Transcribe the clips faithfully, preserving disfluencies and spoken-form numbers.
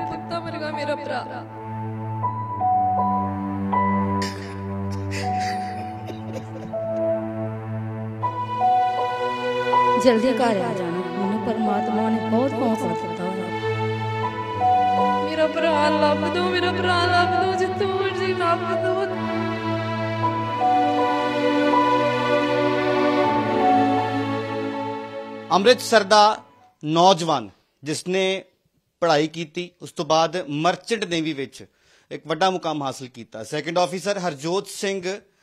पुत्ता वर्गा मेरा भरा। जल्दी घर आ जाना, मैनू परमात्मा ने बहुत हौसला दिता होना। मेरा भरा लभ दो, मेरा भरा लभ दो, जितों मर्जी लभ दो। ਅੰਮ੍ਰਿਤਸਰ ਦਾ ਨੌਜਵਾਨ ਜਿਸਨੇ ਪੜ੍ਹਾਈ ਕੀਤੀ, ਉਸ ਤੋਂ ਬਾਅਦ ਮਰਚੈਂਟ ਨੇਵੀ ਵਿੱਚ ਇੱਕ ਵੱਡਾ ਮੁਕਾਮ ਹਾਸਲ ਕੀਤਾ। ਸੈਕੰਡ ਆਫੀਸਰ ਹਰਜੋਤ ਸਿੰਘ,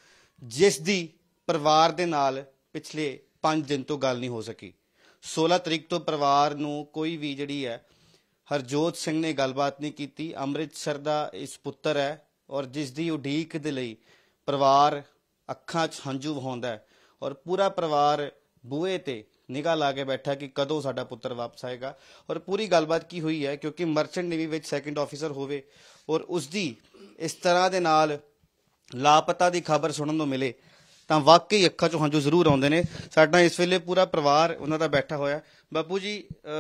ਜਿਸ ਦੀ ਪਰਿਵਾਰ ਦੇ ਨਾਲ ਪਿਛਲੇ ਪੰਜ ਦਿਨ ਤੋਂ ਗੱਲ ਨਹੀਂ ਹੋ ਸਕੀ। सोलह ਤਰੀਕ ਤੋਂ ਪਰਿਵਾਰ ਨੂੰ ਕੋਈ ਵੀ ਜਿਹੜੀ ਹੈ ਹਰਜੋਤ ਸਿੰਘ ਨੇ ਗੱਲਬਾਤ ਨਹੀਂ ਕੀਤੀ। ਅੰਮ੍ਰਿਤਸਰ ਦਾ ਇਸ ਪੁੱਤਰ ਹੈ ਔਰ ਜਿਸ ਦੀ ਉਡੀਕ ਦੇ ਲਈ ਪਰਿਵਾਰ ਅੱਖਾਂ 'ਚ ਹੰਝੂ ਵਹਾਉਂਦਾ ਹੈ ਔਰ ਪੂਰਾ ਪਰਿਵਾਰ ਬੂਹੇ ਤੇ ਨਿਗਾਹ ਲਾ ਕੇ ਬੈਠਾ ਕਿ ਕਦੋਂ ਸਾਡਾ ਪੁੱਤਰ ਵਾਪਸ ਆਏਗਾ। ਔਰ ਪੂਰੀ ਗੱਲਬਾਤ ਕੀ ਹੋਈ ਹੈ, ਕਿਉਂਕਿ ਮਰਚੈਂਟ ਨੇਵੀ ਵਿੱਚ ਸੈਕੰਡ ਆਫੀਸਰ ਹੋਵੇ ਔਰ ਉਸਦੀ ਇਸ ਤਰ੍ਹਾਂ ਦੇ ਨਾਲ ਲਾਪਤਾ ਦੀ ਖਬਰ ਸੁਣਨ ਨੂੰ ਮਿਲੇ ਤਾਂ ਵਾਕਈ ਅੱਖਾਂ 'ਚੋਂ ਹੰਝੂ ਜ਼ਰੂਰ ਆਉਂਦੇ ਨੇ। ਸਾਡਾ ਇਸ ਵੇਲੇ ਪੂਰਾ ਪਰਿਵਾਰ ਉਹਨਾਂ ਦਾ ਬੈਠਾ ਹੋਇਆ। ਬਾਪੂ ਜੀ,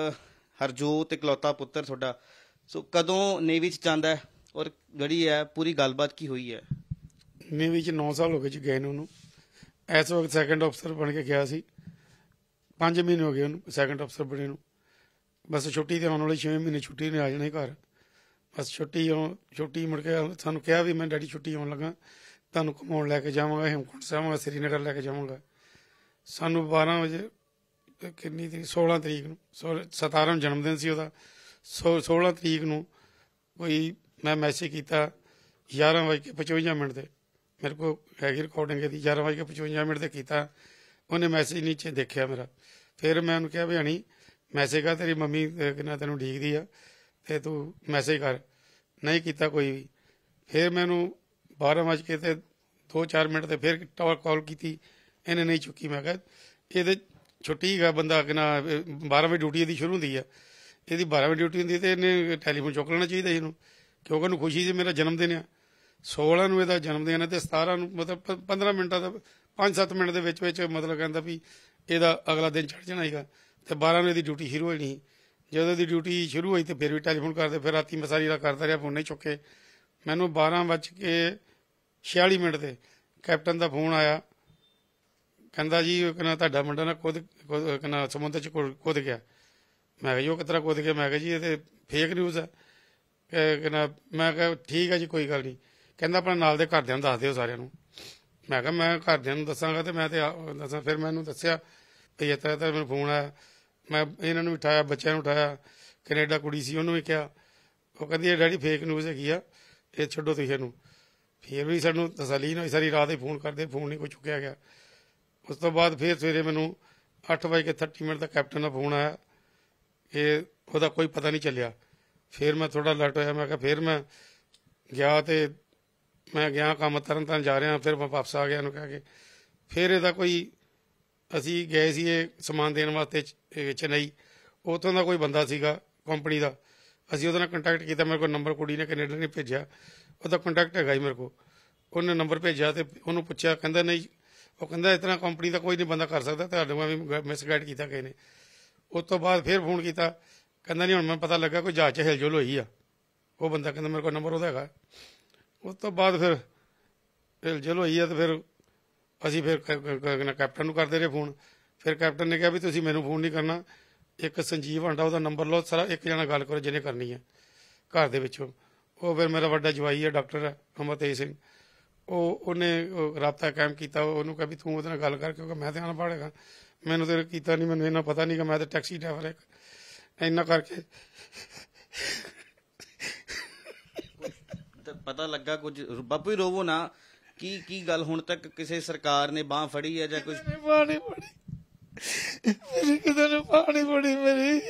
ਹਰਜੋਤ ਇਕਲੌਤਾ ਪੁੱਤਰ ਤੁਹਾਡਾ, ਸੋ ਕਦੋਂ ਨੇਵੀ 'ਚ ਜਾਂਦਾ ਹੈ ਔਰ ਜਿਹੜੀ ਹੈ ਪੂਰੀ ਗੱਲਬਾਤ ਕੀ ਹੋਈ ਹੈ? ਨੇਵੀ 'ਚ ਨੌ ਸਾਲ ਹੋ ਗਏ ਜੀ ਗਏ ਨੂੰ। ਉਹਨੂੰ ਇਸ ਵਕਤ ਸੈਕੰਡ ਅਫਸਰ ਬਣ ਕੇ ਗਿਆ ਸੀ। ਪੰਜ ਮਹੀਨੇ ਹੋ ਗਏ ਉਹਨੂੰ ਸੈਕੰਡ ਅਫਸਰ ਬਣੇ ਨੂੰ। ਬਸ ਛੁੱਟੀ 'ਤੇ ਆਉਣ ਵਾਲੀ ਛੇ ਮਹੀਨੇ ਛੁੱਟੀ ਨੇ ਆ ਜਾਣੇ ਘਰ। ਬਸ ਛੁੱਟੀ ਛੁੱਟੀ ਮੁੜ ਕੇ ਸਾਨੂੰ ਕਿਹਾ ਵੀ ਮੈਂ ਡੈਡੀ ਛੁੱਟੀ ਆਉਣ ਲੱਗਾ, ਤੁਹਾਨੂੰ ਘੁਮਾਉਣ ਲੈ ਕੇ ਜਾਵਾਂਗਾ, ਹੇਮਕੁੰਟ ਸਾਹਿਬ ਸ੍ਰੀਨਗਰ ਲੈ ਕੇ ਜਾਵਾਂਗਾ। ਸਾਨੂੰ ਬਾਰਾਂ ਵਜੇ ਕਿੰਨੀ ਤਰੀਕ ਸੋਲਾਂ ਤਰੀਕ ਨੂੰ ਸੋ ਸਤਾਰਾਂ ਨੂੰ ਜਨਮ ਦਿਨ ਸੀ ਉਹਦਾ। ਸੋ ਸੋਲਾਂ ਤਰੀਕ ਨੂੰ ਕੋਈ ਮੈਂ ਮੈਸੇਜ ਕੀਤਾ ਗਿਆਰਾਂ ਵਜੇ ਕੇ ਪਚਵੰਜਾ ਮਿੰਟ 'ਤੇ, ਮੇਰੇ ਕੋਲ ਹੈਗੀ ਰਿਕਾਰਡਿੰਗ ਇਹਦੀ, ਗਿਆਰਾਂ ਵਜੇ ਕੇ ਪਚਵੰਜਾ ਮਿੰਟ 'ਤੇ ਕੀਤਾ। ਉਹਨੇ ਮੈਸੇਜ ਨੀਚੇ ਦੇਖਿਆ ਮੇਰਾ। ਫਿਰ ਮੈਂ ਉਹਨੂੰ ਕਿਹਾ ਵੀ ਹਣੀ ਮੈਸੇਜ ਕਰ, ਤੇਰੀ ਮੰਮੀ ਕਿੰਨਾ ਤੈਨੂੰ ਉਡੀਕਦੀ ਆ ਅਤੇ ਤੂੰ ਮੈਸੇਜ ਕਰ। ਨਹੀਂ ਕੀਤਾ ਕੋਈ ਵੀ। ਫਿਰ ਮੈਂ ਉਹਨੂੰ ਬਾਰਾਂ ਵੱਜ ਕੇ ਤੇ ਦੋ ਚਾਰ ਮਿੰਟ 'ਤੇ ਫਿਰ ਕਾਲ ਕੀਤੀ, ਇਹਨੇ ਨਹੀਂ ਚੁੱਕੀ। ਮੈਂ ਕਿਹਾ ਇਹਦੇ ਛੁੱਟੀ ਹੈਗਾ ਬੰਦਾ ਕਿ ਨਾ ਬਾਰਾਂ ਵਜੇ ਡਿਊਟੀ ਇਹਦੀ ਸ਼ੁਰੂ ਹੁੰਦੀ ਆ, ਇਹਦੀ ਬਾਰਾਂ ਵਜੇ ਡਿਊਟੀ ਹੁੰਦੀ ਅਤੇ ਇਹਨੇ ਟੈਲੀਫੋਨ ਚੁੱਕ ਲੈਣਾ ਚਾਹੀਦਾ ਇਹਨੂੰ, ਕਿਉਂਕਿ ਉਹਨੂੰ ਖੁਸ਼ੀ ਸੀ ਮੇਰਾ ਜਨਮ ਦਿਨ ਆ। ਸੋਲਾਂ ਨੂੰ ਇਹਦਾ ਜਨਮ ਦਿਨ ਹੈ ਅਤੇ ਸਤਾਰਾਂ ਨੂੰ ਮਤਲਬ ਪੰਦਰਾਂ ਮਿੰਟਾਂ ਦਾ ਪੰਜ ਸੱਤ ਮਿੰਟ ਦੇ ਵਿੱਚ ਵਿੱਚ ਮਤਲਬ ਕਹਿੰਦਾ ਵੀ ਇਹਦਾ ਅਗਲਾ ਦਿਨ ਚੜ੍ਹ ਜਾਣਾ ਸੀਗਾ ਅਤੇ ਬਾਰਾਂ ਨੂੰ ਇਹਦੀ ਡਿਊਟੀ ਸ਼ੁਰੂ ਹੋਈ ਨਹੀਂ। ਜਦੋਂ ਇਹਦੀ ਡਿਊਟੀ ਸ਼ੁਰੂ ਹੋਈ ਤਾਂ ਫਿਰ ਵੀ ਟੈਲੀਫੋਨ ਕਰਦੇ, ਫਿਰ ਰਾਤੀ ਮੈਂ ਸਾਰੀ ਰਾਤ ਕਰਦਾ ਰਿਹਾ, ਫੋਨ ਨਹੀਂ ਚੁੱਕੇ। ਮੈਨੂੰ ਬਾਰਾਂ ਵੱਜ ਕੇ ਛਿਆਲੀ ਮਿੰਟ 'ਤੇ ਕੈਪਟਨ ਦਾ ਫੋਨ ਆਇਆ, ਕਹਿੰਦਾ ਜੀ ਕਹਿੰਦਾ ਤੁਹਾਡਾ ਮੁੰਡਾ ਨਾ ਕੁੱਦ ਕਹਿੰਦਾ ਸਮੁੰਦਰ 'ਚ ਕੁੱਦ ਗਿਆ। ਮੈਂ ਕਿਹਾ ਜੀ ਉਹ ਕਿਸ ਤਰ੍ਹਾਂ ਕੁੱਦ ਗਿਆ? ਮੈਂ ਕਿਹਾ ਜੀ ਇਹ ਤਾਂ ਫੇਕ ਨਿਊਜ਼ ਹੈ। ਕਹਿੰਦਾ ਮੈਂ ਕਿਹਾ ਠੀਕ ਹੈ ਜੀ ਕੋਈ ਗੱਲ ਨਹੀਂ। ਕਹਿੰਦਾ ਆਪਣਾ ਨਾਲ ਦੇ ਘਰਦਿਆਂ ਨੂੰ ਦੱਸ ਦਿਓ ਸਾਰਿਆਂ ਨੂੰ। ਮੈਂ ਕਿਹਾ ਮੈਂ ਘਰਦਿਆਂ ਨੂੰ ਦੱਸਾਂਗਾ ਅਤੇ ਮੈਂ ਤਾਂ ਦੱਸਾਂ। ਫਿਰ ਮੈਨੂੰ ਦੱਸਿਆ ਵੀ ਇਸ ਤਰ੍ਹਾਂ ਤਾਂ ਮੈਨੂੰ ਫੋਨ ਆਇਆ। ਮੈਂ ਇਹਨਾਂ ਨੂੰ ਵੀ ਉਠਾਇਆ, ਬੱਚਿਆਂ ਨੂੰ ਉਠਾਇਆ, ਕੈਨੇਡਾ ਕੁੜੀ ਸੀ ਉਹਨੂੰ ਵੀ ਕਿਹਾ। ਉਹ ਕਹਿੰਦੀ ਇਹ ਡੈਡੀ ਫੇਕ ਨਿਊਜ਼ ਹੈਗੀ ਆ, ਇਹ ਛੱਡੋ ਤੁਸੀਂ ਇਹਨੂੰ। ਫਿਰ ਵੀ ਸਾਨੂੰ ਤਸੱਲੀ ਨਹੀਂ ਹੋਈ, ਸਾਰੀ ਰਾਤ ਹੀ ਫੋਨ ਕਰਦੇ, ਫੋਨ ਨਹੀਂ ਕੋਈ ਚੁੱਕਿਆ ਗਿਆ। ਉਸ ਤੋਂ ਬਾਅਦ ਫਿਰ ਸਵੇਰੇ ਮੈਨੂੰ ਅੱਠ ਵਜੇ ਕੇ ਥਰਟੀ ਮਿੰਟ ਦਾ ਕੈਪਟਨ ਦਾ ਫੋਨ ਆਇਆ, ਇਹ ਉਹਦਾ ਕੋਈ ਪਤਾ ਨਹੀਂ ਚੱਲਿਆ। ਫਿਰ ਮੈਂ ਥੋੜ੍ਹਾ ਅਲਰਟ ਹੋਇਆ। ਮੈਂ ਕਿਹਾ ਫਿਰ ਮੈਂ ਗਿਆ ਅਤੇ ਮੈਂ ਗਿਆ ਕੰਮ ਤਰਨ ਤਾਰਨ ਜਾ ਰਿਹਾ। ਫਿਰ ਮੈਂ ਵਾਪਸ ਆ ਗਿਆ ਇਹਨੂੰ ਕਹਿ ਕੇ। ਫਿਰ ਇਹਦਾ ਕੋਈ ਅਸੀਂ ਗਏ ਸੀ ਇਹ ਸਮਾਨ ਦੇਣ ਵਾਸਤੇ ਚੇਨਈ, ਉੱਥੋਂ ਦਾ ਕੋਈ ਬੰਦਾ ਸੀਗਾ ਕੰਪਨੀ ਦਾ, ਅਸੀਂ ਉਹਦੇ ਨਾਲ ਕੰਟੈਕਟ ਕੀਤਾ। ਮੇਰੇ ਕੋਲ ਨੰਬਰ ਕੁੜੀ ਨੇ ਕੈਨੇਡਾ ਨੇ ਭੇਜਿਆ, ਉਹਦਾ ਕੰਟੈਕਟ ਹੈਗਾ ਜੀ ਮੇਰੇ ਕੋਲ। ਉਹਨੇ ਨੰਬਰ ਭੇਜਿਆ ਅਤੇ ਉਹਨੂੰ ਪੁੱਛਿਆ, ਕਹਿੰਦਾ ਨਹੀਂ, ਉਹ ਕਹਿੰਦਾ ਇਸ ਤਰ੍ਹਾਂ ਕੰਪਨੀ ਦਾ ਕੋਈ ਨਹੀਂ ਬੰਦਾ ਕਰ ਸਕਦਾ, ਤੁਹਾਡੇ ਨਾਲ ਵੀ ਮਿਸਗਾਈਡ ਕੀਤਾ ਕਿਸੇ ਨੇ। ਉਸ ਤੋਂ ਬਾਅਦ ਫਿਰ ਫੋਨ ਕੀਤਾ, ਕਹਿੰਦਾ ਨਹੀਂ ਹੁਣ ਮੈਨੂੰ ਪਤਾ ਲੱਗਾ ਕੋਈ ਜਹਾਜ਼ 'ਚ ਹਿਲਜੁਲ ਹੋਈ ਆ। ਉਹ ਬੰਦਾ ਕਹਿੰਦਾ ਮੇਰੇ ਕੋਲ ਨੰਬਰ ਉਹਦਾ ਹੈਗਾ। ਉਸ ਤੋਂ ਬਾਅਦ ਫਿਰ ਹਿਲਜੁਲ ਹੋਈ ਆ ਅਤੇ ਫਿਰ ਅਸੀਂ ਫਿਰ ਕੈਪਟਨ ਨੂੰ ਕਰਦੇ ਰਹੇ ਫੋਨ। ਫਿਰ ਕੈਪਟਨ ਨੇ ਕਿਹਾ ਵੀ ਤੁਸੀਂ ਮੈਨੂੰ ਫੋਨ ਨਹੀਂ ਕਰਨਾ, ਇੱਕ ਸੰਜੀਵ ਹਾਂਡਾ ਉਹਦਾ ਨੰਬਰ ਲਓ, ਸਾਰਾ ਇੱਕ ਜਣਾ ਗੱਲ ਕਰੋ ਜਿਹਨੇ ਕਰਨੀ ਹੈ ਘਰ ਦੇ ਵਿੱਚੋਂ। ਉਹ ਫਿਰ ਮੇਰਾ ਵੱਡਾ ਜਵਾਈ ਹੈ, ਡਾਕਟਰ ਹੈ ਅਮਰਤੇਜ ਸਿੰਘ, ਉਹ ਉਹਨੇ ਰਾਬਤਾ ਕਾਇਮ ਕੀਤਾ। ਉਹਨੂੰ ਕਿਹਾ ਵੀ ਤੂੰ ਉਹਦੇ ਨਾਲ ਗੱਲ ਕਰ, ਕਿਉਂਕਿ ਮੈਂ ਤਾਂ ਅਨਪੜ੍ਹ ਹੈਗਾ, ਮੈਨੂੰ ਤਾਂ ਕੀਤਾ ਨਹੀਂ, ਮੈਨੂੰ ਇੰਨਾ ਪਤਾ ਨਹੀਂ ਕਿ ਮੈਂ ਤਾਂ ਟੈਕਸੀ ਡਰਾਈਵਰ ਇੱਕ ਇੰਨਾ ਕਰਕੇ ਪਤਾ ਲੱਗਾ ਕੁਝ। ਬਾਪੂ ਰੋਵੋ ਨਾ, ਕੀ ਕੀ ਗੱਲ ਹੁਣ ਤੱਕ ਕਿਸੇ ਸਰਕਾਰ ਨੇ ਬਾਂਹ ਫੜੀ ਹੈ ਜਾਂ ਕੁਝ? ਬਾਂਹ ਨਹੀਂ ਫੜੀ ਮੇਰੀ, ਕਿਸੇ ਨੇ ਬਾਂਹ ਨਹੀਂ ਫੜੀ ਮੇਰੀ।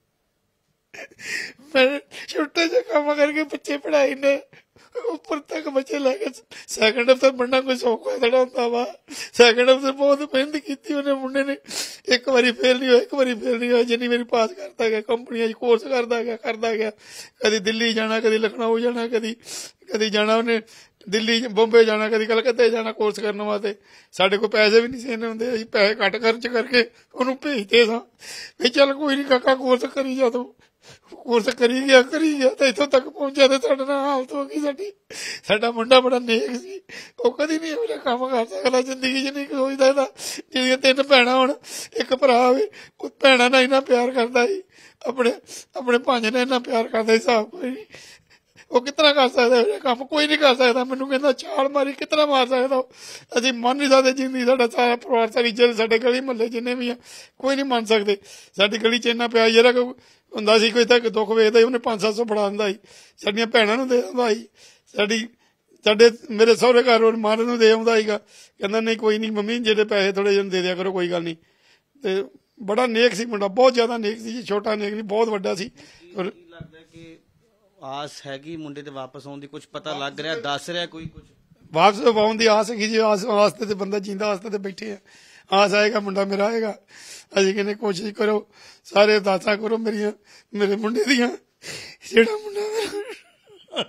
ਮੈਂ ਛੋਟੇ ਜਿਹੇ ਕੰਮ ਕਰਕੇ ਬੱਚੇ ਪੜ੍ਹਾਈ ਨੇ, ਉੱਪਰ ਤੱਕ ਬੱਚੇ ਲੈ ਕੇ ਸੈਕੰਡ ਅਫਸਰ ਬਣਨਾ ਕੋਈ ਸੌਖਾ ਥੋੜ੍ਹਾ ਹੁੰਦਾ ਵਾ। ਸੈਕੰਡ ਅਫਸਰ ਬਹੁਤ ਮਿਹਨਤ ਕੀਤੀ ਉਹਨੇ ਮੁੰਡੇ ਨੇ, ਇੱਕ ਵਾਰੀ ਫੇਲ ਨਹੀਂ ਹੋਇਆ, ਇੱਕ ਵਾਰੀ ਫੇਲ ਨਹੀਂ ਹੋਇਆ, ਜਿੰਨੀ ਵਾਰੀ ਪਾਸ ਕਰਦਾ ਗਿਆ, ਕੰਪਨੀਆਂ 'ਚ ਕੋਰਸ ਕਰਦਾ ਗਿਆ ਕਰਦਾ ਗਿਆ ਕਦੀ ਦਿੱਲੀ ਜਾਣਾ, ਕਦੀ ਲਖਨਊ ਜਾਣਾ, ਕਦੀ ਕਦੀ ਜਾਣਾ ਉਹਨੇ ਦਿੱਲੀ ਬੰਬੇ ਜਾਣਾ, ਕਦੀ ਕਲਕੱਤੇ ਜਾਣਾ ਕੋਰਸ ਕਰਨ ਵਾਸਤੇ। ਸਾਡੇ ਕੋਲ ਪੈਸੇ ਵੀ ਨਹੀਂ ਸੀ ਇੰਨੇ ਹੁੰਦੇ, ਅਸੀਂ ਪੈਸੇ ਘੱਟ ਖਰਚ ਕਰਕੇ ਉਹਨੂੰ ਭੇਜਦੇ ਸਾਂ ਵੀ ਚੱਲ ਕੋਈ ਨਹੀਂ ਕਾਕਾ ਕੋਰਸ ਕਰੀ ਜਾ ਤੂੰ। ਕੋਰਸ ਕਰੀ ਗਿਆ ਕਰੀ ਗਿਆ ਤੇ ਇੱਥੋਂ ਤੱਕ ਪਹੁੰਚਿਆ ਤੇ ਸਾਡੇ ਨਾਲ ਹਾਲਤ ਹੋ ਗਈ ਸਾਡੀ। ਸਾਡਾ ਮੁੰਡਾ ਬੜਾ ਨੇਕ ਸੀ, ਉਹ ਕਦੀ ਨਹੀਂ ਇਹੋ ਜਿਹਾ ਕੰਮ ਕਰ ਸਕਦਾ ਜ਼ਿੰਦਗੀ 'ਚ, ਨਹੀਂ ਸੋਚਦਾ ਇਹਦਾ। ਜਿਹੜੀਆਂ ਤਿੰਨ ਭੈਣਾਂ ਹੁਣ ਇੱਕ ਭਰਾ ਹੋਵੇ, ਉਹ ਭੈਣਾਂ ਨਾਲ ਇੰਨਾ ਪਿਆਰ ਕਰਦਾ ਸੀ, ਆਪਣੇ ਆਪਣੇ ਭਾਂਜ ਨਾਲ ਇੰਨਾ ਪਿਆਰ ਕਰਦਾ, ਹਿਸਾਬ ਕੋਈ ਨਹੀਂ। ਉਹ ਕਿਤਨਾ ਕਰ ਸਕਦਾ ਇਹੋ ਜਿਹਾ ਕੰਮ? ਕੋਈ ਨਹੀਂ ਕਰ ਸਕਦਾ। ਮੈਨੂੰ ਕਹਿੰਦਾ ਛਾਲ ਮਾਰੀ, ਕਿਤਨਾ ਮਾਰ ਸਕਦਾ? ਅਸੀਂ ਮੰਨ ਨਹੀਂ ਸਕਦੇ। ਜਿੰਨੀ ਸਾਡਾ ਸਾਰਾ ਪਰਿਵਾਰ, ਸਾਰੀ ਜਿਹੜੇ ਸਾਡੇ ਗਲੀ ਮੁਹੱਲੇ ਜਿੰਨੇ ਵੀ ਆ, ਕੋਈ ਨਹੀਂ ਮੰਨ ਸਕਦੇ। ਸਾਡੀ ਗਲੀ 'ਚ ਇੰਨਾ ਪਿਆਰ ਜਿਹੜਾ ਕੋਈ ਹੁੰਦਾ ਸੀ, ਕੋਈ ਤਾਂ ਦੁੱਖ ਵੇਖਦਾ ਸੀ ਉਹਨੇ ਪੰਜ ਸੱਤ ਸੌ ਫੜਾ ਦਿੰਦਾ ਸੀ, ਸਾਡੀਆਂ ਭੈਣਾਂ ਨੂੰ ਦੇ ਦਿੰਦਾ ਸੀ, ਸਾਡੀ ਸਾਡੇ ਮੇਰੇ ਸਹੁਰੇ ਘਰ ਉਹ ਮਾਰਨ ਨੂੰ ਦੇ ਆਉਂਦਾ ਸੀਗਾ। ਕਹਿੰਦਾ ਨਹੀਂ ਕੋਈ ਨਹੀਂ ਮੰਮੀ, ਜਿਹੜੇ ਪੈਸੇ ਥੋੜ੍ਹੇ ਜਿਹੇ ਦੇ ਦਿਆ ਕਰੋ, ਕੋਈ ਗੱਲ ਨਹੀਂ। ਤੇ ਬੜਾ ਨੇਕ ਸੀ ਮੁੰਡਾ, ਬਹੁਤ ਜ਼ਿਆਦਾ ਨੇਕ ਸੀ ਜੀ। ਛੋਟਾ ਨੇਕ ਨਹੀਂ, ਬਹੁਤ ਵੱਡਾ ਸੀ। ਔਰ ਲੱਗਦਾ ਕਿ ਆਸ ਹੈਗੀ ਮੁੰਡੇ ਤੇ ਵਾਪਸ ਆਉਣ ਦੀ? ਕੁਝ ਪਤਾ ਲੱਗ ਰਿਹਾ, ਦੱਸ ਰਿਹਾ ਕੋਈ ਕੁਝ? ਵਾਪਸ ਆਉਣ ਦੀ ਆਸ ਹੈਗੀ ਜੀ। ਆਸ ਵਾਸਤੇ ਤੇ ਬੰਦਾ ਜਿੰਦਾ ਵਾਸਤੇ ਤੇ ਬੈਠੇ ਆ। ਆਸ ਆਏਗਾ, ਮੁੰਡਾ ਮੇਰਾ ਆਏਗਾ। ਅਸੀਂ ਕਹਿੰਦੇ ਕੋਸ਼ਿਸ਼ ਕਰੋ, ਸਾਰੇ ਅਰਦਾਸਾਂ ਕਰੋ ਮੇਰੀਆਂ, ਮੇਰੇ ਮੁੰਡੇ ਦੀਆਂ, ਜਿਹੜਾ ਮੁੰਡਾ ਮੇਰਾ।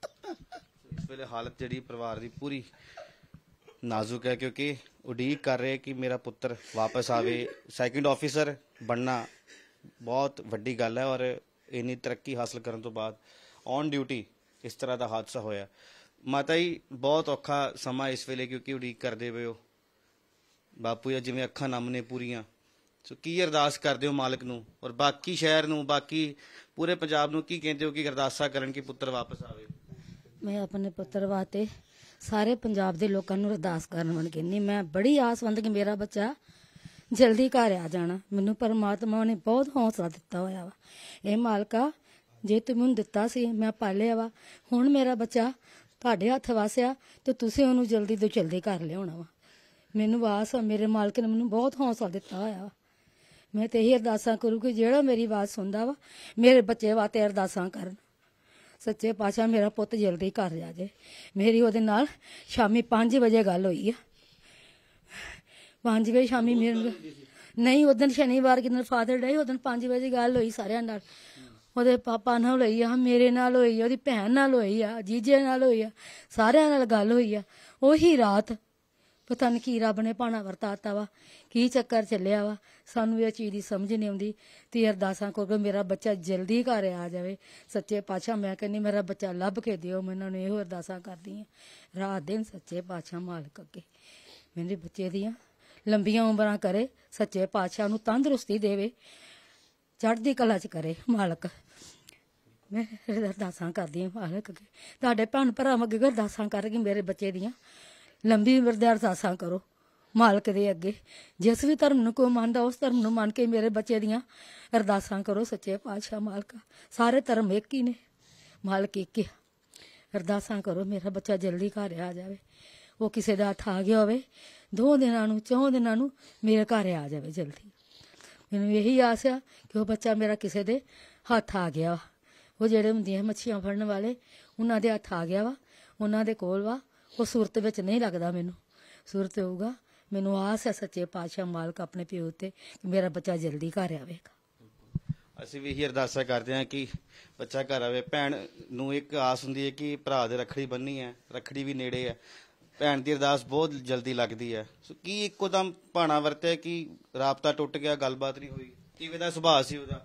ਇਸ ਵੇਲੇ ਹਾਲਤ ਜਿਹੜੀ ਪਰਿਵਾਰ ਦੀ ਪੂਰੀ ਨਾਜ਼ੁਕ ਹੈ, ਕਿਉਂਕਿ ਉਡੀਕ ਕਰ ਰਹੇ ਕਿ ਮੇਰਾ ਪੁੱਤਰ ਵਾਪਸ ਆਵੇ। ਸੈਕਿੰਡ ਆਫੀਸਰ ਬਣਨਾ ਬਹੁਤ ਵੱਡੀ ਗੱਲ ਹੈ, ਔਰ ਇੰਨੀ ਤਰੱਕੀ ਹਾਸਲ ਕਰਨ ਤੋਂ ਬਾਅਦ ਔਨ ਡਿਊਟੀ ਇਸ ਤਰ੍ਹਾਂ ਦਾ ਹਾਦਸਾ ਹੋਇਆ। ਮਾਤਾ ਜੀ, ਬਹੁਤ ਔਖਾ ਸਮਾਂ ਇਸ ਵੇਲੇ, ਕਿਉਂਕਿ ਉਡੀਕ ਕਰਦੇ ਪਏ ਹੋ ਬਾਪੂ ਜੀ, ਜਿਵੇਂ ਅੱਖਾਂ ਨਮ ਨੇ ਪੂਰੀਆਂ। ਸੋ ਕੀ ਅਰਦਾਸ ਕਰਦੇ ਹੋ ਮਾਲਕ ਨੂੰ, ਔਰ ਬਾਕੀ ਸ਼ਹਿਰ ਨੂੰ, ਬਾਕੀ ਪੂਰੇ ਪੰਜਾਬ ਨੂੰ ਕੀ ਕਹਿੰਦੇ ਹੋ ਕਿ ਅਰਦਾਸਾਂ ਕਰਨ ਕਿ ਪੁੱਤਰ ਵਾਪਸ ਆਵੇ? ਮੈਂ ਆਪਣੇ ਪੁੱਤਰ ਵਾਸਤੇ ਸਾਰੇ ਪੰਜਾਬ ਦੇ ਲੋਕਾਂ ਨੂੰ ਅਰਦਾਸ ਕਰਨ ਵਾਲੀ ਕਹਿੰਦੀ। ਮੈਂ ਬੜੀ ਆਸਵੰਦ ਕਿ ਮੇਰਾ ਬੱਚਾ ਜਲਦੀ ਘਰ ਆ ਜਾਣਾ। ਮੈਨੂੰ ਪਰਮਾਤਮਾ ਨੇ ਬਹੁਤ ਹੌਸਲਾ ਦਿੱਤਾ ਹੋਇਆ ਵਾ। ਇਹ ਮਾਲਕਾ, ਜੇ ਤੂੰ ਮੈਨੂੰ ਦਿੱਤਾ ਸੀ, ਮੈਂ ਪਾਲਿਆ ਵਾ। ਹੁਣ ਮੇਰਾ ਬੱਚਾ ਤੁਹਾਡੇ ਹੱਥ ਵਾਸਿਆ ਤੇ ਤੁਸੀਂ ਉਹਨੂੰ ਜਲਦੀ ਤੋਂ ਜਲਦੀ ਘਰ ਲਿਆਉਣਾ ਵਾ। ਮੈਨੂੰ ਆਸ ਆ, ਮੇਰੇ ਮਾਲਕ ਨੇ ਮੈਨੂੰ ਬਹੁਤ ਹੌਸਲਾ ਦਿੱਤਾ ਹੋਇਆ ਵਾ। ਮੈਂ ਤੇ ਇਹੀ ਅਰਦਾਸਾਂ ਕਰੂ ਕਿ ਜਿਹੜਾ ਮੇਰੀ ਆਵਾਜ਼ ਸੁਣਦਾ ਵਾ, ਮੇਰੇ ਬੱਚੇ ਵਾਸਤੇ ਅਰਦਾਸਾਂ ਕਰਨ। ਸੱਚੇ ਪਾਤਸ਼ਾਹ ਮੇਰਾ ਪੁੱਤ ਜਲਦੀ ਘਰ ਆ ਜਾਏ। ਮੇਰੀ ਉਹਦੇ ਨਾਲ ਸ਼ਾਮੀ ਪੰਜ ਵਜੇ ਗੱਲ ਹੋਈ ਆ। ਪੰਜ ਵਜੇ ਸ਼ਾਮੀ ਮੇਰੇ ਨਹੀਂ, ਉਦੋਂ ਸ਼ਨੀਵਾਰ ਕਿਦਨ ਫਾਦਰ ਡੇ, ਉਦੋਂ ਪੰਜ ਵਜੇ ਗੱਲ ਹੋਈ ਸਾਰਿਆਂ ਨਾਲ। ਉਹਦੇ ਪਾਪਾ ਨਾਲ ਹੋਈ ਆ, ਮੇਰੇ ਨਾਲ ਹੋਈ ਆ, ਉਹਦੀ ਭੈਣ ਨਾਲ ਹੋਈ ਆ, ਜੀਜੇ ਨਾਲ ਹੋਈ ਆ, ਸਾਰਿਆਂ ਨਾਲ ਗੱਲ ਹੋਈ ਆ। ਉਹੀ ਰਾਤ ਪਤਾ ਨਹੀਂ ਕੀ ਰੱਬ ਨੇ ਭਾਣਾ ਵਰਤਾਤਾ ਵਾ, ਕੀ ਚੱਕਰ ਚੱਲਿਆ ਵਾ, ਸਾਨੂੰ ਇਹ ਚੀਜ਼ ਦੀ ਸਮਝ ਨਹੀਂ ਆਉਂਦੀ। ਤੇ ਅਰਦਾਸਾਂ ਕਰਕੇ ਮੇਰਾ ਬੱਚਾ ਜਲਦੀ ਘਰ ਆ ਜਾਵੇ। ਸੱਚੇ ਪਾਤਸ਼ਾਹ ਮੈਂ ਕਹਿੰਦੀ ਮੇਰਾ ਬੱਚਾ ਲੱਭ ਕੇ ਦਿਓ। ਮੈਂ ਇਹਨਾਂ ਨੂੰ ਇਹੋ ਅਰਦਾਸਾਂ ਕਰਦੀ ਹਾਂ ਰਾਤ ਦਿਨ। ਸੱਚੇ ਪਾਤਸ਼ਾਹ ਮਾਲਕ ਅੱਗੇ ਮੇਰੇ ਬੱਚੇ ਦੀਆਂ ਲੰਬੀਆਂ ਉਮਰਾਂ ਕਰੇ। ਸੱਚੇ ਪਾਤਸ਼ਾਹ ਨੂੰ ਤੰਦਰੁਸਤੀ ਦੇਵੇ, ਚੜ੍ਹਦੀ ਕਲਾ 'ਚ ਕਰੇ ਮਾਲਕ। ਮੈਂ ਅਰਦਾਸਾਂ ਕਰਦੀ ਹਾਂ ਮਾਲਕ ਅੱਗੇ, ਤੁਹਾਡੇ ਭੈਣ ਭਰਾਵਾਂ ਅੱਗੇ ਅਰਦਾਸਾਂ ਕਰਕੇ ਮੇਰੇ ਬੱਚੇ ਦੀਆਂ ਲੰਬੀ ਉਮਰ ਦੀਆਂ ਅਰਦਾਸਾਂ ਕਰੋ ਮਾਲਕ ਦੇ ਅੱਗੇ। ਜਿਸ ਵੀ ਧਰਮ ਨੂੰ ਕੋਈ ਮੰਨਦਾ, ਉਸ ਧਰਮ ਨੂੰ ਮੰਨ ਕੇ ਮੇਰੇ ਬੱਚੇ ਦੀਆਂ ਅਰਦਾਸਾਂ ਕਰੋ। ਸੱਚੇ ਪਾਤਸ਼ਾਹ ਮਾਲਕਾ, ਸਾਰੇ ਧਰਮ ਇੱਕ ਹੀ ਨੇ, ਮਾਲਕ ਇੱਕ ਹੀ। ਅਰਦਾਸਾਂ ਕਰੋ ਮੇਰਾ ਬੱਚਾ ਜਲਦੀ ਘਰ ਆ ਜਾਵੇ। ਉਹ ਕਿਸੇ ਦਾ ਹੱਥ ਆ ਗਿਆ ਹੋਵੇ, ਦੋ ਦਿਨਾਂ ਨੂੰ ਚੌਂ ਦਿਨਾਂ ਨੂੰ ਮੇਰੇ ਘਰ ਆ ਜਾਵੇ ਜਲਦੀ। ਮੈਨੂੰ ਇਹੀ ਆਸ ਆ ਕਿ ਉਹ ਬੱਚਾ ਮੇਰਾ ਕਿਸੇ ਦੇ ਹੱਥ ਆ ਗਿਆ ਵਾ। ਉਹ ਜਿਹੜੇ ਹੁੰਦੀਆਂ ਮੱਛੀਆਂ ਫੜਨ ਵਾਲੇ, ਉਹਨਾਂ ਦੇ ਹੱਥ ਆ ਗਿਆ ਵਾ, ਉਹਨਾਂ ਦੇ ਕੋਲ ਵਾ। ਉਹ ਸੂਰਤ ਵਿੱਚ ਨਹੀਂ ਲੱਗਦਾ, ਮੈਨੂੰ ਸੂਰਤ ਹੋਊਗਾ। ਮੈਨੂੰ ਆਸ ਹੈ ਸੱਚੇ ਪਾਤਸ਼ਾਹ ਮਾਲਕ ਆਪਣੇ ਪਿਓ ਤੇ ਮੇਰਾ ਬੱਚਾ ਜਲਦੀ ਘਰ ਆਵੇਗਾ। ਅਸੀਂ ਵੀ ਇਹੀ ਅਰਦਾਸਾਂ ਕਰਦੇ ਹਾਂ ਕਿ ਬੱਚਾ ਘਰ ਆਵੇ। ਭੈਣ ਨੂੰ ਇੱਕ ਆਸ ਹੁੰਦੀ ਹੈ ਕਿ ਭਰਾ ਦੇ ਰੱਖੜੀ ਬੰਨ੍ਹਣੀ ਹੈ, ਰੱਖੜੀ ਵੀ ਨੇੜੇ ਹੈ, ਭੈਣ ਦੀ ਅਰਦਾਸ ਬਹੁਤ ਜਲਦੀ ਲੱਗਦੀ ਹੈ। ਸੋ ਕੀ ਇੱਕੋ ਦਮ ਭਾਣਾ ਵਰਤਿਆ ਕਿ ਰਾਬਤਾ ਟੁੱਟ ਗਿਆ, ਗੱਲਬਾਤ ਨਹੀਂ ਹੋਈ? ਕਿਵੇਂ ਦਾ ਸੁਭਾਅ ਸੀ ਉਹਦਾ?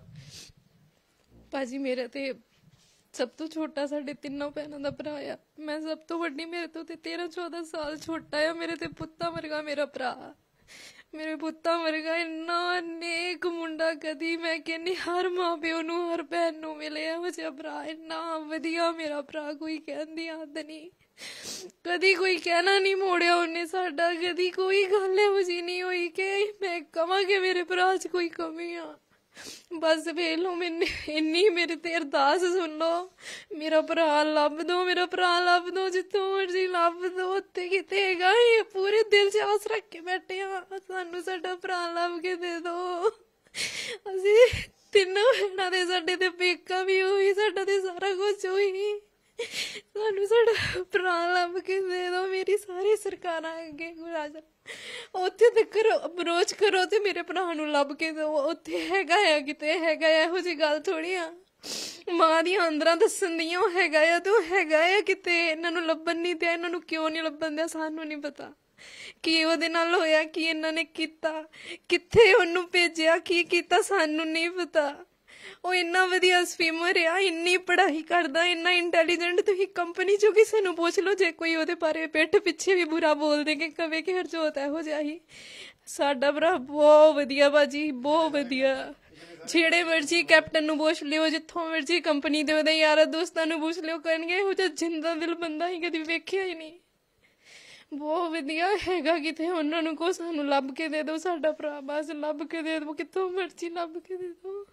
ਭਾਜੀ ਮੇਰਾ ਤੇ ਸਭ ਤੋਂ ਛੋਟਾ ਸਾਡੇ ਤਿੰਨੋਂ ਭੈਣਾਂ ਦਾ ਭਰਾ ਆ। ਮੈਂ ਸਭ ਤੋਂ ਵੱਡੀ, ਮੇਰੇ ਤੋਂ ਤੇ ਤੇਰਾਂ ਚੌਦਾਂ ਸਾਲ ਛੋਟਾ ਆ। ਮੇਰੇ ਤੇ ਪੁੱਤਾਂ ਵਰਗਾ ਮੇਰਾ ਭਰਾ, ਮੇਰੇ ਪੁੱਤਾਂ ਵਰਗਾ ਇੰਨਾ ਨੇਕ ਮੁੰਡਾ ਕਦੀ ਮੈਂ ਕਹਿੰਦੀ ਹਰ ਮਾਂ ਪਿਓ ਨੂੰ, ਹਰ ਭੈਣ ਨੂੰ ਮਿਲੇ ਇਹੋ ਜਿਹਾ ਭਰਾ। ਇੰਨਾ ਵਧੀਆ ਮੇਰਾ ਭਰਾ, ਕੋਈ ਕਹਿਣ ਦੀ ਹੱਦ ਨਹੀਂ। ਕਦੀ ਕੋਈ ਕਹਿਣਾ ਨਹੀਂ ਮੋੜਿਆ ਉਹਨੇ ਸਾਡਾ, ਕਦੀ ਕੋਈ ਗੱਲ ਇਹੋ ਜਿਹੀ ਨਹੀਂ ਹੋਈ ਕਿ ਮੈਂ ਕਵਾਂ ਕਿ ਮੇਰੇ ਭਰਾ 'ਚ ਕੋਈ ਕਮੀ ਆ। ਬਸ ਵੇਖ ਲਓ, ਮੈਨੂੰ ਇੰਨੀ ਮੇਰੇ ਤੇ ਅਰਦਾਸ ਸੁਣ ਲਓ, ਮੇਰਾ ਭਰਾ ਲੱਭ ਦੋ, ਮੇਰਾ ਭਰਾ ਲੱਭ ਦੋ, ਜਿੱਥੋਂ ਮਰਜ਼ੀ ਲੱਭ ਦੋ। ਉੱਥੇ ਕਿਤੇ ਹੈਗਾ, ਇਹ ਪੂਰੇ ਦਿਲ 'ਚ ਆਸ ਰੱਖ ਕੇ ਬੈਠੇ ਆ, ਸਾਨੂੰ ਸਾਡਾ ਭਰਾ ਲੱਭ ਕੇ ਦੇ ਦੋ। ਅਸੀਂ ਤਿੰਨੋਂ ਭੈਣਾਂ ਦੇ, ਸਾਡੇ ਤੇ ਪੇਕਾ ਵੀ ਹੋਈ, ਸਾਡਾ ਤੇ ਸਾਰਾ ਕੁਝ ਹੋਈ, ਸਾਨੂੰ ਸਾਡਾ ਭਰਾ ਲੱਭ ਕੇ ਦੇ ਦੋ। ਮੇਰੀ ਸਾਰੀ ਸਰਕਾਰਾਂ ਅੱਗੇ ਗੁਜ਼ਾਰਿਸ਼, ਉੱਥੇ ਤੱਕ ਅਪਰੋਚ ਕਰੋ ਤੇ ਮੇਰੇ ਭਰਾ ਨੂੰ ਲੱਭ ਕੇ ਦਿਓ। ਉੱਥੇ ਹੈਗਾ ਆ, ਕਿਤੇ ਹੈਗਾ ਆ, ਇਹੋ ਜਿਹੀ ਗੱਲ ਥੋੜੀ ਆ। ਮਾਂ ਦੀਆਂ ਅੰਦਰਾਂ ਦੱਸਣ ਦੀਆਂ ਉਹ ਹੈਗਾ ਆ ਤੇ ਉਹ ਹੈਗਾ ਆ ਕਿਤੇ। ਇਹਨਾਂ ਨੂੰ ਲੱਭਣ ਨਹੀਂ ਦਿਆ, ਇਹਨਾਂ ਨੂੰ ਕਿਉਂ ਨਹੀਂ ਲੱਭਣ ਦਿਆ ਸਾਨੂੰ ਨਹੀਂ ਪਤਾ। ਕੀ ਉਹਦੇ ਨਾਲ ਹੋਇਆ, ਕੀ ਇਹਨਾਂ ਨੇ ਕੀਤਾ, ਕਿੱਥੇ ਉਹਨੂੰ ਭੇਜਿਆ, ਕੀ ਕੀਤਾ, ਸਾਨੂੰ ਨਹੀਂ ਪਤਾ। ਉਹ ਇੰਨਾ ਵਧੀਆ ਸਵੀਮਰ ਆ, ਇੰਨੀ ਪੜ੍ਹਾਈ ਕਰਦਾ, ਇੰਨਾ ਇੰਟੈਲੀਜੈਂਟ। ਤੁਸੀਂ ਕੰਪਨੀ ਚੋਂ ਕਿਸੇ ਨੂੰ ਪੁੱਛ ਲਓ, ਜੇ ਕੋਈ ਉਹਦੇ ਬਾਰੇ ਪਿੱਠ ਪਿੱਛੇ ਵੀ ਬੁਰਾ ਬੋਲ ਦੇ ਕਿ ਕਵੇ ਕਿ ਹਰਜੋਤ ਇਹੋ ਜਿਹਾ ਹੀ। ਸਾਡਾ ਭਰਾ ਬਹੁਤ ਵਧੀਆ ਭਾਜੀ, ਬਹੁਤ ਵਧੀਆ। ਜਿਹੜੇ ਮਰਜੀ ਕੈਪਟਨ ਨੂੰ ਪੁੱਛ ਲਿਓ, ਜਿੱਥੋਂ ਮਰਜੀ ਕੰਪਨੀ ਦੇ ਉਹਦੇ ਯਾਰਾਂ ਦੋਸਤਾਂ ਨੂੰ ਪੁੱਛ ਲਿਓ, ਕਹਿਣਗੇ ਇਹੋ ਜਿਹਾ ਜਿੰਦਾ ਦਿਲ ਬੰਦਾ ਹੀ ਕਦੀ ਵੇਖਿਆ ਹੀ ਨਹੀਂ। ਬਹੁਤ ਵਧੀਆ ਹੈਗਾ। ਕਿਤੇ ਉਹਨਾਂ ਨੂੰ ਕੋ ਸਾਨੂੰ ਲੱਭ ਕੇ ਦੇ ਦਿਓ, ਸਾਡਾ ਭਰਾ ਬਸ ਲੱਭ ਕੇ ਦੇ ਦਿਓ, ਕਿੱਥੋਂ ਮਰਜੀ ਲੱਭ ਕੇ ਦੇ ਦਿਓ।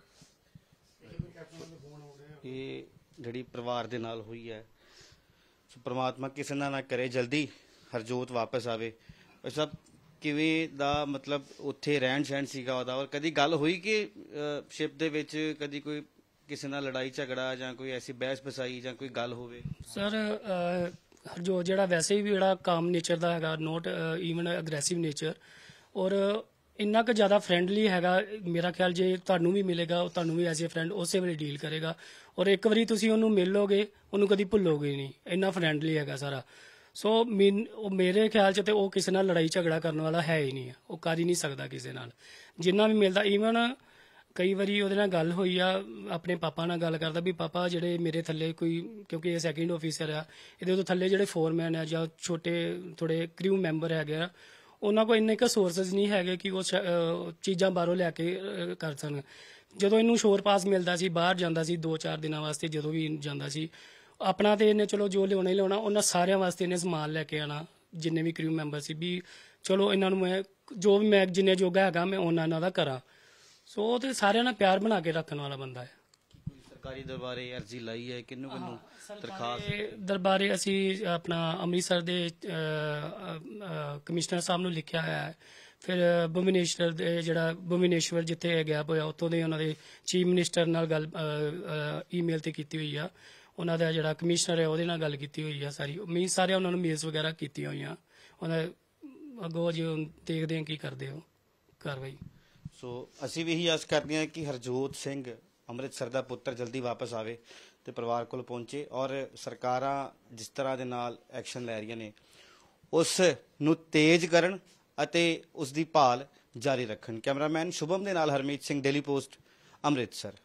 ਇਹ ਜਿਹੜੀ ਪਰਿਵਾਰ ਦੇ ਨਾਲ ਹੋਈ ਹੈ, ਸੋ ਪ੍ਰਮਾਤਮਾ ਕਿਸੇ ਨਾਲ ਨਾ ਕਰੇ ਜਲਦੀ ਹਰਜੋਤ ਵਾਪਸ ਆਵੇ। ਸਭ ਕਿਵੇਂ ਦਾ ਮਤਲਬ ਉੱਥੇ ਰਹਿਣ ਸਹਿਣ ਸੀਗਾ ਉਹਦਾ, ਔਰ ਕਦੀ ਗੱਲ ਹੋਈ ਕਿ ਸ਼ਿਪ ਦੇ ਵਿੱਚ ਕਦੀ ਕੋਈ ਕਿਸੇ ਨਾਲ ਲੜਾਈ ਝਗੜਾ ਜਾਂ ਕੋਈ ਐਸੀ ਬਹਿਸ ਬਸਾਈ ਜਾਂ ਕੋਈ ਗੱਲ ਹੋਵੇ? ਸਰ ਹਰਜੋਤ ਜਿਹੜਾ ਵੈਸੇ ਵੀ ਜਿਹੜਾ ਕਾਮ ਨੇਚਰ ਦਾ ਹੈਗਾ, ਨੋਟ ਈਵਨ ਅਗਰੈਸਿਵ ਨੇਚਰ, ਔਰ ਇੰਨਾ ਕੁ ਜ਼ਿਆਦਾ ਫਰੈਂਡਲੀ ਹੈਗਾ। ਮੇਰਾ ਖਿਆਲ ਜੇ ਤੁਹਾਨੂੰ ਵੀ ਮਿਲੇਗਾ, ਉਹ ਤੁਹਾਨੂੰ ਵੀ ਐਜ਼ ਏ ਫਰੈਂਡ ਉਸੇ ਵੇਲੇ ਡੀਲ ਕਰੇਗਾ, ਔਰ ਇੱਕ ਵਾਰੀ ਤੁਸੀਂ ਉਹਨੂੰ ਮਿਲ ਲੋਗੇ ਉਹਨੂੰ ਕਦੀ ਭੁੱਲੋਗੇ ਨਹੀਂ, ਇੰਨਾ ਫਰੈਂਡਲੀ ਹੈਗਾ ਸਾਰਾ। ਸੋ ਮੀਨ ਉਹ ਮੇਰੇ ਖਿਆਲ 'ਚ ਤੇ ਉਹ ਕਿਸੇ ਨਾਲ ਲੜਾਈ ਝਗੜਾ ਕਰਨ ਵਾਲਾ ਹੈ ਹੀ ਨਹੀਂ, ਉਹ ਕਰ ਹੀ ਨਹੀਂ ਸਕਦਾ ਕਿਸੇ ਨਾਲ, ਜਿੰਨਾ ਵੀ ਮਿਲਦਾ। ਈਵਨ ਕਈ ਵਾਰੀ ਉਹਦੇ ਨਾਲ ਗੱਲ ਹੋਈ ਆ, ਆਪਣੇ ਪਾਪਾ ਨਾਲ ਗੱਲ ਕਰਦਾ ਵੀ ਪਾਪਾ ਜਿਹੜੇ ਮੇਰੇ ਥੱਲੇ ਕੋਈ, ਕਿਉਂਕਿ ਇਹ ਸੈਕਿੰਡ ਆਫੀਸਰ ਆ, ਇਹਦੇ ਤੋਂ ਥੱਲੇ ਜਿਹੜੇ ਫੋਰਮੈਨ ਆ ਜਾਂ ਛੋਟੇ ਥੋੜੇ ਕ੍ਰਿਊ ਮੈਂਬਰ ਹੈਗੇ ਆ, ਉਹਨਾਂ ਕੋਲ ਇੰਨੇ ਕੁ ਸੋਰਸਸ ਨਹੀਂ ਹੈਗੇ ਕਿ ਉਹ ਚੀਜ਼ਾਂ ਬਾਹਰੋਂ ਲਿਆ ਕੇ ਕਰ ਸਕਣ। ਜਦੋਂ ਇਹਨੂੰ ਸ਼ੋਰ ਪਾਸ ਮਿਲਦਾ ਸੀ, ਬਾਹਰ ਜਾਂਦਾ ਸੀ ਦੋ ਚਾਰ ਦਿਨਾਂ ਵਾਸਤੇ, ਜਦੋਂ ਵੀ ਜਾਂਦਾ ਸੀ ਆਪਣਾ, ਤੇ ਇਹਨੇ ਚਲੋ ਜੋ ਲਿਆਉਣਾ ਹੀ ਲਿਆਉਣਾ, ਉਹਨਾਂ ਸਾਰਿਆਂ ਵਾਸਤੇ ਇਹਨੇ ਸਮਾਨ ਲੈ ਕੇ ਆਉਣਾ, ਜਿੰਨੇ ਵੀ ਕ੍ਰਿਊ ਮੈਂਬਰ ਸੀ, ਵੀ ਚਲੋ ਇਹਨਾਂ ਨੂੰ ਮੈਂ ਜੋ ਵੀ ਮੈਂ ਜਿੰਨੇ ਜੋਗਾ ਹੈਗਾ ਮੈਂ ਉਹਨਾਂ ਇਹਨਾਂ ਦਾ ਕਰਾਂ। ਸੋ ਉਹ ਤੇ ਸਾਰਿਆਂ ਨਾਲ ਪਿਆਰ ਬਣਾ ਕੇ ਰੱਖਣ ਵਾਲਾ ਬੰਦਾ ਹੈ। ਸਰਕਾਰੀ ਦਰਬਾਰੇ ਅਰਜ਼ੀ ਲਾਈ ਹੈ, ਕਿਹਨੂੰ ਕਿਹਨੂੰ ਦਰਖਾਸਤ? ਦਰਬਾਰੇ ਅਸੀਂ ਆਪਣਾ ਅੰਮ੍ਰਿਤਸਰ ਦੇ ਕਮਿਸ਼ਨਰ ਸਾਹਿਬ ਨੂੰ ਲਿਖਿਆ ਹੋਇਆ ਹੈ, ਫਿਰ ਭੁਵਨੇਸ਼ਵਰ ਦੇ ਜਿਹੜਾ ਭੁਵਨੇਸ਼ਵਰ ਜਿੱਥੇ ਗੈਪ ਹੋਇਆ ਉੱਥੋਂ ਦੇ ਉਹਨਾਂ ਦੇ ਚੀਫ ਮਿਨਿਸਟਰ ਨਾਲ ਗੱਲ ਈਮੇਲ ਤੇ ਕੀਤੀ ਹੋਈ ਆ, ਉਹਨਾਂ ਦਾ ਜਿਹੜਾ ਕਮਿਸ਼ਨਰ ਹੈ ਉਹਦੇ ਨਾਲ ਗੱਲ ਕੀਤੀ ਹੋਈ ਆ ਸਾਰੀ, ਮੀਨ ਸਾਰੇ ਉਹਨਾਂ ਨੂੰ ਮੇਲਸ ਵਗੈਰਾ ਕੀਤੀਆਂ ਹੋਈਆਂ। ਉਹਨਾਂ ਅੱਗੋਂ ਜੀ ਦੇਖਦੇ ਹਾਂ ਕੀ ਕਰਦੇ ਹੋ ਕਾਰਵਾਈ। ਸੋ ਅਸੀਂ ਵੀ ਇਹੀ ਆਸ ਕਰਦੇ ਹਾਂ ਕਿ ਹਰਜੋਤ ਸਿੰਘ ਅੰਮ੍ਰਿਤਸਰ ਦਾ ਪੁੱਤਰ ਜਲਦੀ ਵਾਪਸ ਆਵੇ ਤੇ ਪਰਿਵਾਰ ਕੋਲ ਪਹੁੰਚੇ, ਔਰ ਸਰਕਾਰਾਂ ਜਿਸ ਤਰ੍ਹਾਂ ਦੇ ਨਾਲ ਐਕਸ਼ਨ ਲੈ ਰਹੀਆਂ ਨੇ ਉਸ ਨੂੰ ਤੇਜ਼ ਕਰਨ ਅਤੇ ਉਸ ਦੀ ਭਾਲ ਜਾਰੀ ਰੱਖਣ। ਕੈਮਰਾਮੈਨ ਸ਼ੁਭਮ ਦੇ ਨਾਲ ਹਰਮੀਤ ਸਿੰਘ, ਡੇਲੀ ਪੋਸਟ, ਅੰਮ੍ਰਿਤਸਰ।